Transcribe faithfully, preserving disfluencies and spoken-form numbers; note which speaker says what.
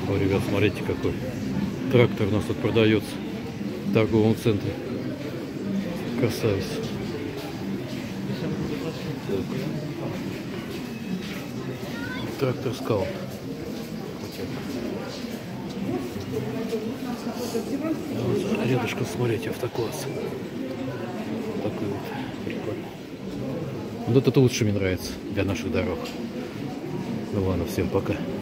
Speaker 1: О, ребят, смотрите, какой трактор у нас тут продается в торговом центре. Красавец. Трактор Скаут. Вот, рядышком, смотрите, автокласс. Такой вот. Прикольно. Вот это лучше мне нравится для наших дорог. Ну ладно, всем пока.